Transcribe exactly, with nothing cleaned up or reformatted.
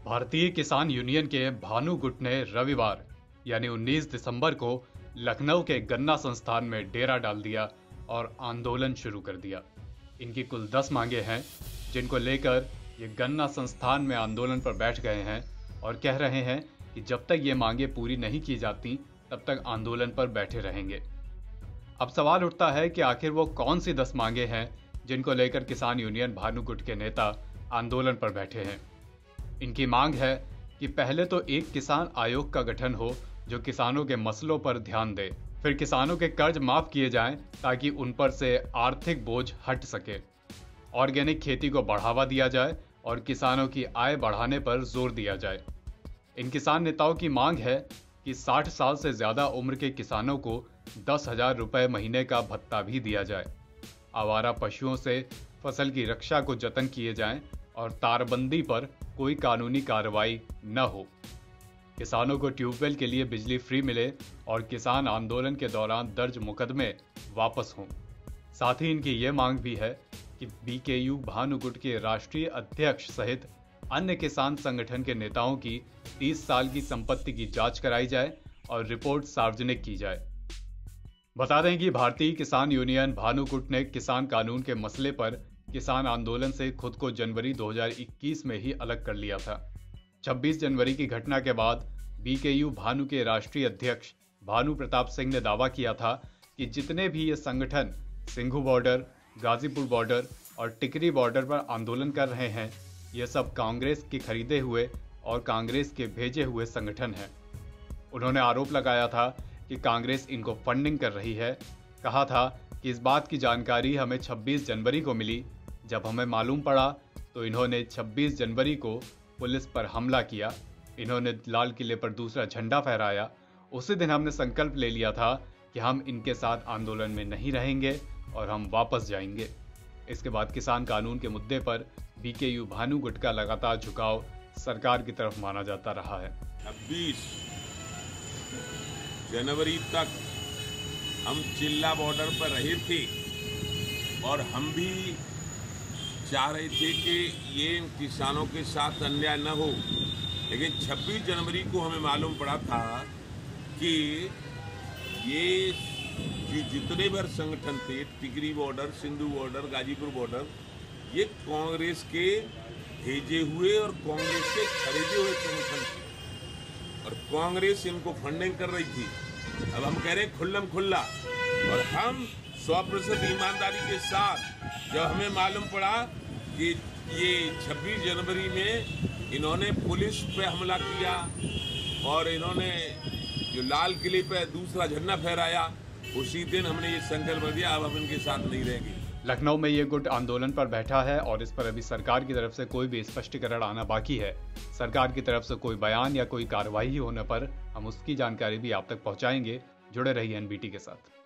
भारतीय किसान यूनियन के भानु गुट ने रविवार यानी उन्नीस दिसंबर को लखनऊ के गन्ना संस्थान में डेरा डाल दिया और आंदोलन शुरू कर दिया। इनकी कुल दस मांगे हैं जिनको लेकर ये गन्ना संस्थान में आंदोलन पर बैठ गए हैं और कह रहे हैं कि जब तक ये मांगे पूरी नहीं की जाती तब तक आंदोलन पर बैठे रहेंगे। अब सवाल उठता है कि आखिर वो कौन सी दस मांगे हैं जिनको लेकर किसान यूनियन भानु गुट के नेता आंदोलन पर बैठे हैं। इनकी मांग है कि पहले तो एक किसान आयोग का गठन हो जो किसानों के मसलों पर ध्यान दे, फिर किसानों के कर्ज माफ किए जाएं ताकि उन पर से आर्थिक बोझ हट सके, ऑर्गेनिक खेती को बढ़ावा दिया जाए और किसानों की आय बढ़ाने पर जोर दिया जाए। इन किसान नेताओं की मांग है कि साठ साल से ज्यादा उम्र के किसानों को दस हजार रुपए महीने का भत्ता भी दिया जाए, आवारा पशुओं से फसल की रक्षा को जतन किए जाएं और तारबंदी पर कोई कानूनी कार्रवाई न हो, किसानों को ट्यूबवेल के लिए बिजली फ्री मिले और किसान आंदोलन के दौरान दर्ज मुकदमे वापस हों। साथ ही इनकी ये मांग भी है कि बीकेयू भानु गुट के राष्ट्रीय अध्यक्ष सहित अन्य किसान संगठन के नेताओं की तीस साल की संपत्ति की जांच कराई जाए और रिपोर्ट सार्वजनिक की जाए। बता दें कि भारतीय किसान यूनियन भानु गुट ने किसान कानून के मसले पर किसान आंदोलन से खुद को जनवरी दो हज़ार इक्कीस में ही अलग कर लिया था। छब्बीस जनवरी की घटना के बाद बीकेयू भानु के राष्ट्रीय अध्यक्ष भानु प्रताप सिंह ने दावा किया था कि जितने भी ये संगठन सिंघू बॉर्डर, गाजीपुर बॉर्डर और टिकरी बॉर्डर पर आंदोलन कर रहे हैं, ये सब कांग्रेस के खरीदे हुए और कांग्रेस के भेजे हुए संगठन हैं। उन्होंने आरोप लगाया था कि कांग्रेस इनको फंडिंग कर रही है। कहा था कि इस बात की जानकारी हमें छब्बीस जनवरी को मिली। जब हमें मालूम पड़ा तो इन्होंने छब्बीस जनवरी को पुलिस पर हमला किया, इन्होंने लाल किले पर दूसरा झंडा फहराया। उसी दिन हमने संकल्प ले लिया था कि हम इनके साथ आंदोलन में नहीं रहेंगे और हम वापस जाएंगे। इसके बाद किसान कानून के मुद्दे पर बीकेयू भानु गुट का लगातार झुकाव सरकार की तरफ माना जाता रहा है। छब्बीस जनवरी तक हम चिल्ला बॉर्डर पर रहे थे और हम भी चाह रहे थे कि ये किसानों के साथ अन्याय न हो, लेकिन छब्बीस जनवरी को हमें मालूम पड़ा था कि ये जितने भी संगठन थे, Tikri border, Sindhu border, Ghazipur border, ये कांग्रेस के भेजे हुए और कांग्रेस के खरीदे हुए संगठन थे और कांग्रेस इनको फंडिंग कर रही थी। अब हम कह रहे हैं खुल्लम खुल्ला, और हम सौ प्रतिशत ईमानदारी के साथ जब हमें मालूम पड़ा कि ये छब्बीस जनवरी में इन्होंने पुलिस पे हमला किया और इन्होंने जो लाल किले पे दूसरा झंडा फहराया, उसी दिन हमने ये संकल्प लिया अब हम इनके साथ नहीं रहेंगे। लखनऊ में ये गुट आंदोलन पर बैठा है और इस पर अभी सरकार की तरफ से कोई भी स्पष्टीकरण आना बाकी है। सरकार की तरफ से कोई बयान या कोई कार्रवाई होने पर हम उसकी जानकारी भी आप तक पहुंचाएंगे। जुड़े रहिए एनबीटी के साथ।